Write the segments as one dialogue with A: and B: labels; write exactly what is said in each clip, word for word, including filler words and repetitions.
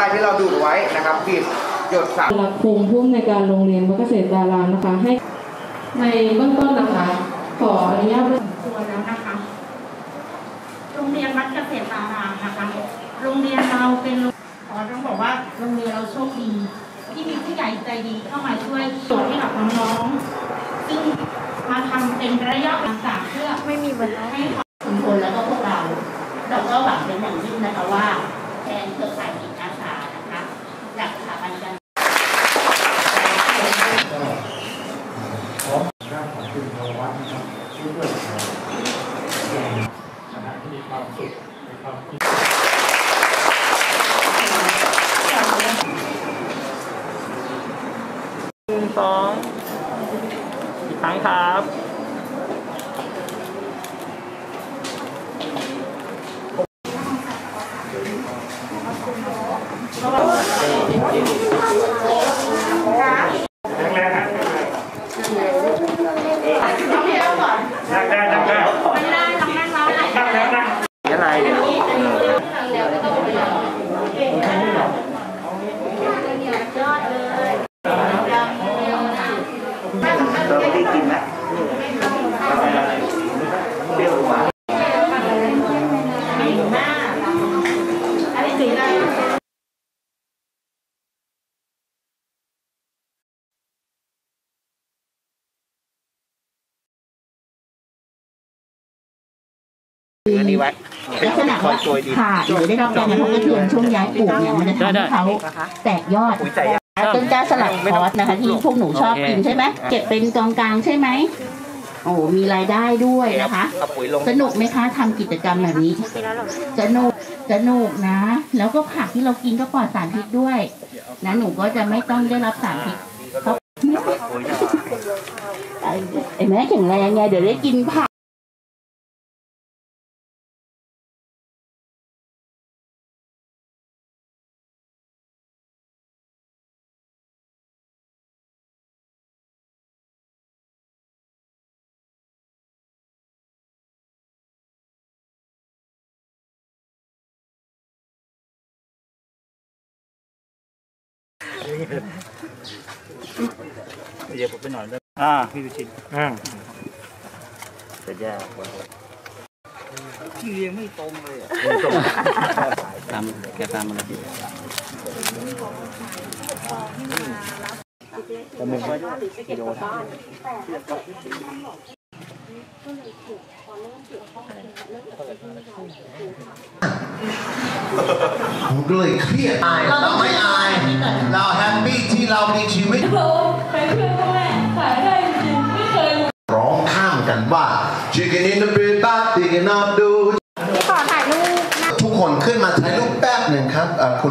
A: ที่เราดูดไว้นะครับบีบหยดสาร
B: หลักภูมิผู้อำนวยการโรงเรียนวัดเกษตรดารามนะคะให้ในเบื้องต้นนะคะขออนุญาต
C: ตัวแล้วนะคะโรงเรียนวัดเกษตรดารามนะคะโรงเรียนเราเป็นขอต้องบอกว่าโรงเรียนเราโชคดีที่มีผู้ใหญ่ใจดีเข้ามาช่วยตรวจให้กับน้องๆซึ่งมาทำเป็นระยะต่างๆเพื่อไม่มีปัญหาให้
D: ชุมชนแล้วก็พวกเราเราก็หวังเป็นอย่างยิ่งนะคะว่าแทนเครือข่ายจิตอาสานะคะจากสถาบันการ
E: ขอด้านของคุณภาวะนะครับช่วยด้วยคณะที่มีความสุขมีความคิด
F: หนึ่งสองอีกครั้งครับ
D: ลักษณะว่าขาดหรือได้รับการกระทบกระเทือนช่วงย้ายปลูกเนี่ยมันจะทำให้เขาแตกยอดต้นกล้าสลัดคอสนะคะที่พวกหนูชอบกินใช่ไหมเก็บเป็นกองกลางใช่ไหมโอ้มีรายได้ด้วยนะคะสนุกไหมคะทำกิจกรรมแบบนี้สนุกสนุกนะแล้วก็ผักที่เรากินก็ปลอดสารพิษด้วยนะหนูก็จะไม่ต้องได้รับสารพิษเขาไอ้แม่แข็งแรงไงเดี๋ยวได้กินผัก
F: เดี๋ยวผมไปหน่อยได้อ่าพี่วิชิตอ่าจะแย่กว่าที่เรียงไม่ตรงเลยอ่ะตรงตามแกตามมาเลยจะมึงว่ากิโลนะ
G: ผมก็เลยเครียดเราไม่อายเราแฮปปี้ที่เรามีชีวิต
B: ไปเพื่อนแม่ขายได้จริงไม่เคย
G: ร้องข้ามกันว่า Chicken in the bed back digging up do
C: ขอถ่ายรูป
G: ทุกคนขึ้นมาถ่ายรูปแป๊บหนึ่งครับคุณ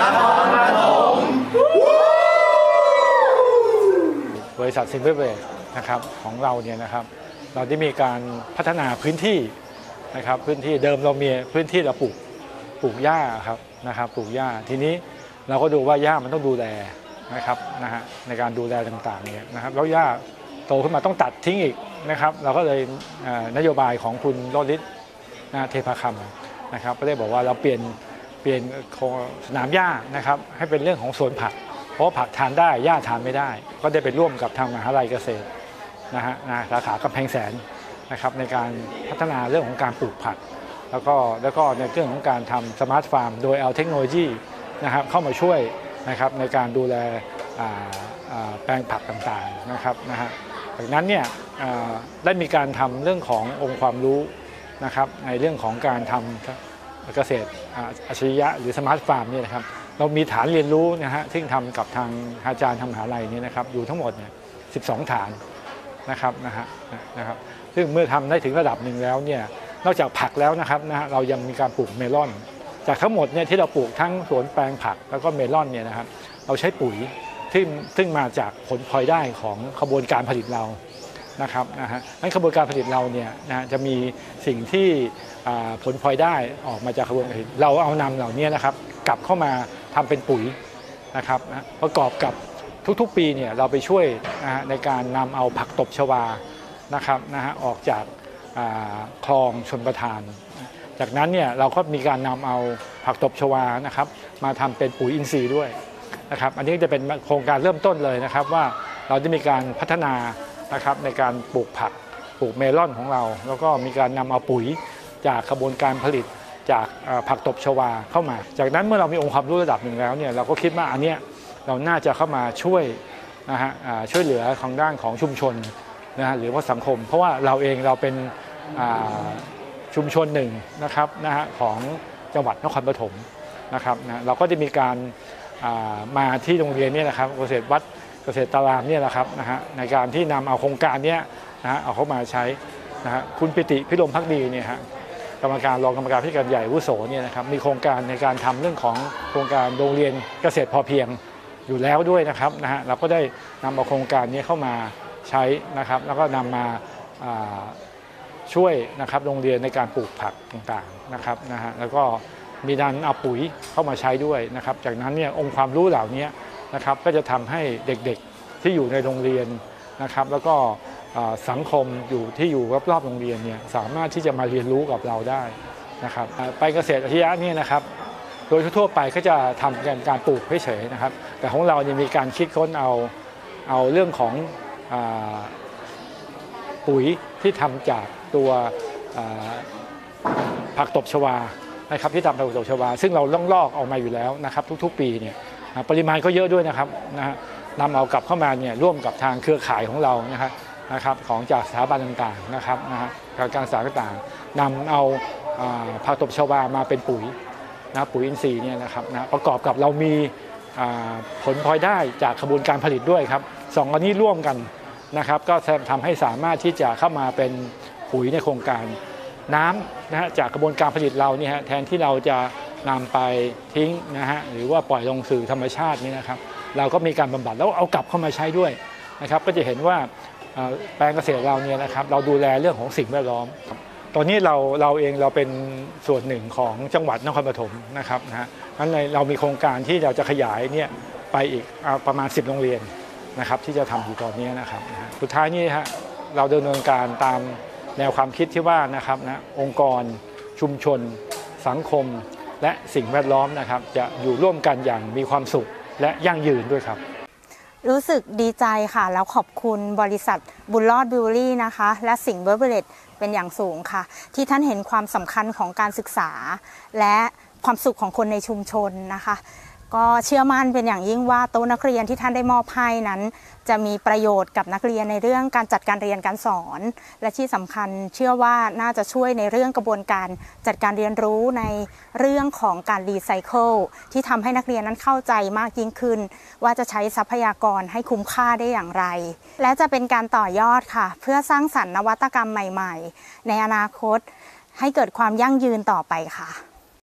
E: บริษัทซิมเพิลเวสนะครับของเราเนี่ยนะครับเราได้มีการพัฒนาพื้นที่นะครับพื้นที่เดิมเรามีพื้นที่เราปลูกปลูกหญ้าครับนะครับปลูกหญ้าทีนี้เราก็ดูว่าหญ้ามันต้องดูแลนะครับนะฮะในการดูแลต่างๆเนี่ยนะครับแล้วหญ้าโตขึ้นมาต้องตัดทิ้งอีกนะครับเราก็เลยนโยบายของคุณโรจน์ฤทธิ์เทพาคำนะครับก็ได้บอกว่าเราเปลี่ยนเปลี่ยนสนามหญ้านะครับให้เป็นเรื่องของสวนผักเพราะผักทานได้หญ้าทานไม่ได้ก็ได้ไปร่วมกับทางมหาวิทยาลัยเกษตรนะฮะสาขากำแพงแสนนะครับในการพัฒนาเรื่องของการปลูกผักแล้วก็แล้วก็ในเรื่องของการทำสมาร์ทฟาร์มโดยเอาเทคโนโลยีนะครับเข้ามาช่วยนะครับในการดูแลแปลงผักต่างๆนะครับนะฮะจากนั้นเนี่ยได้มีการทำเรื่องขององค์ความรู้นะครับในเรื่องของการทำเกษตรอัจฉริยะหรือสมาร์ทฟาร์มเนี่ยนะครับเรามีฐานเรียนรู้นะฮะที่ทำกับทางอาจารย์ทางมหาวิทยาลัยนี่นะครับอยู่ทั้งหมดเนี่ยสิบสองฐานนะครับนะฮะนะครับซึ่งเมื่อทำได้ถึงระดับหนึ่งแล้วเนี่ยนอกจากผักแล้วนะครับนะฮะเรายังมีการปลูกเมลอนจากทั้งหมดเนี่ยที่เราปลูกทั้งสวนแปลงผักแล้วก็เมลอนเนี่ยนะครับเราใช้ปุ๋ยที่ซึ่งมาจากผลพลอยได้ของกระบวนการผลิตเรานะครับนะฮะนั้นกระบวนการผลิตเราเนี่ยนะจะมีสิ่งที่ผลพลอยได้ออกมาจากกระบวนการผลิตเราเอานำเหล่านี้นะครับกลับเข้ามาทำเป็นปุ๋ยนะครับนะประกอบกับทุกๆปีเนี่ยเราไปช่วยนะฮะในการนำเอาผักตบชวานะครับนะฮะออกจากคลองชลประทานจากนั้นเนี่ยเราก็มีการนำเอาผักตบชวานะครับมาทำเป็นปุ๋ยอินทรีย์ด้วยนะครับอันนี้จะเป็นโครงการเริ่มต้นเลยนะครับว่าเราจะมีการพัฒนานะครับในการปลูกผักปลูกเมลอนของเราแล้วก็มีการนำเอาปุ๋ยจากกระบวนการผลิตจากผักตบชวาเข้ามาจากนั้นเมื่อเรามีองค์ความรู้ระดับหนึ่งแล้วเนี่ยเราก็คิดว่าอันเนี้ยเราน่าจะเข้ามาช่วยนะฮะช่วยเหลือของด้านของชุมชนนะฮะหรือว่าสังคมเพราะว่าเราเองเราเป็นชุมชนหนึ่งนะครับนะฮะของจังหวัดนครปฐมนะครับนะเราก็จะมีการมาที่โรงเรียนนี่นะครับเกษตรวัดเกษตรตารางนี่แหละครับนะฮะในการที่นำเอาโครงการนี้นะฮะเอาเข้ามาใช้นะฮะคุณปิติพิรมภักดีเนี่ยฮะกรรมการรองกรรมการผู้การใหญ่วุโสเนี่ยนะครับมีโครงการในการทำเรื่องของโครงการโรงเรียนเกษตรพอเพียงอยู่แล้วด้วยนะครับนะฮะเราก็ได้นำเอาโครงการนี้เข้ามาใช้นะครับแล้วก็นำมาช่วยนะครับโรงเรียนในการปลูกผักต่างๆนะครับนะฮะแล้วก็มีการเอาปุ๋ยเข้ามาใช้ด้วยนะครับจากนั้นเนี่ยองค์ความรู้เหล่านี้นะครับก็จะทำให้เด็กๆที่อยู่ในโรงเรียนนะครับแล้วก็สังคมอยู่ที่อยู่รอบๆโรงเรียนเนี่ยสามารถที่จะมาเรียนรู้กับเราได้นะครับไปเกษตรอัจฉริยะนี่นะครับโดยทั่วไปก็จะทำการการปลูกเฉยๆนะครับแต่ของเราเนี่ยมีการคิดค้นเอาเอาเรื่องของปุ๋ยที่ทำจากตัวผักตบชวานะครับที่ทำผักตบชวาซึ่งเราล่องลอกออกมาอยู่แล้วนะครับทุกๆปีเนี่ยปริมาณก็เยอะด้วยนะครับนะฮะนำเอากลับเข้ามาเนี่ยร่วมกับทางเครือข่ายของเรานะครับนะครับของจากสถาบันต่างๆนะครับนะฮะการศึกษาต่างๆนำเอาผักตบชวามาเป็นปุ๋ยนะปุ๋ยอินทรีย์เนี่ยนะครับนะประกอบกับเรามีผลพลอยได้จากกระบวนการผลิตด้วยครับสองอันนี้ร่วมกันนะครับก็ทำให้สามารถที่จะเข้ามาเป็นปุ๋ยในโครงการน้ำนะฮะจากกระบวนการผลิตเราเนี่ยแทนที่เราจะนำไปทิ้งนะฮะหรือว่าปล่อยลงสู่ธรรมชาตินี่นะครับเราก็มีการบำบัดแล้วเอากลับเข้ามาใช้ด้วยนะครับก็จะเห็นว่าแปลงเกษตรเราเนี่ยนะครับเราดูแลเรื่องของสิ่งแวดล้อมตอนนี้เราเราเองเราเป็นส่วนหนึ่งของจังหวัดนครปฐมนะครับนะฮะนั้นเรามีโครงการที่เราจะขยายเนี่ยไปอีกประมาณสิบโรงเรียนนะครับที่จะทำอยู่ตอนนี้นะครับสุดท้ายนี้ฮะเราดำเนินการตามแนวความคิดที่ว่านะครับนะองค์กรชุมชนสังคมและสิ่งแวดล้อมนะครับจะอยู่ร่วมกันอย่างมีความสุขและยั่งยืนด้วยครับ
H: รู้สึกดีใจค่ะแล้วขอบคุณบริษัทบุญรอดบิวเวอรี่นะคะและสิงห์เบเวอเรจเป็นอย่างสูงค่ะที่ท่านเห็นความสำคัญของการศึกษาและความสุขของคนในชุมชนนะคะก็เชื่อมั่นเป็นอย่างยิ่งว่าโต๊ะนักเรียนที่ท่านได้มอบให้นั้นจะมีประโยชน์กับนักเรียนในเรื่องการจัดการเรียนการสอนและที่สำคัญเชื่อว่าน่าจะช่วยในเรื่องกระบวนการจัดการเรียนรู้ในเรื่องของการรีไซเคิลที่ทำให้นักเรียนนั้นเข้าใจมากยิ่งขึ้นว่าจะใช้ทรัพยากรให้คุ้มค่าได้อย่างไรและจะเป็นการต่อยอดค่ะเพื่อสร้างสรรค์นวัตกรรมใหม่ๆในอนาคตให้เกิดความยั่งยืนต่อไปค่ะ